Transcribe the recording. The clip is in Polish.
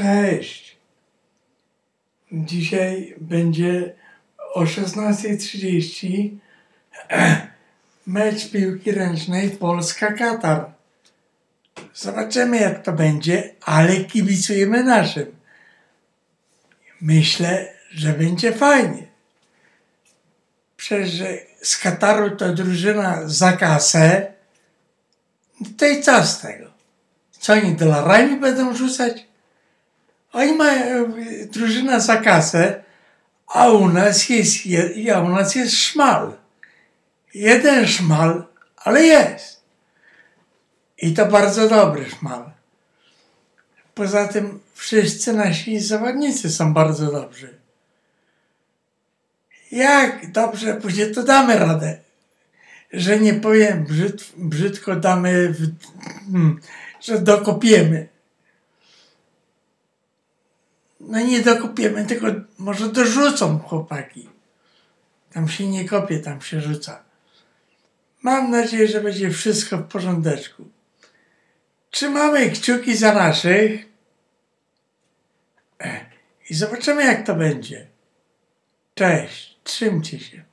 Cześć. Dzisiaj będzie o 16:30 mecz piłki ręcznej Polska-Katar. Zobaczymy, jak to będzie, ale kibicujemy naszym. Myślę, że będzie fajnie. Przecież z Kataru to drużyna za kasę. To i co z tego? Co oni dolarami będą rzucać? Oni mają drużyna za kasę, a u nas jest szmal. Jeden szmal, ale jest. I to bardzo dobry szmal. Poza tym wszyscy nasi zawodnicy są bardzo dobrzy. Jak dobrze pójdzie, to damy radę. Że nie powiem brzydko damy, że dokopiemy. No nie dokopiemy, tylko może dorzucą chłopaki. Tam się nie kopie, tam się rzuca. Mam nadzieję, że będzie wszystko w porządeczku. Trzymamy kciuki za naszych i zobaczymy, jak to będzie. Cześć, trzymcie się.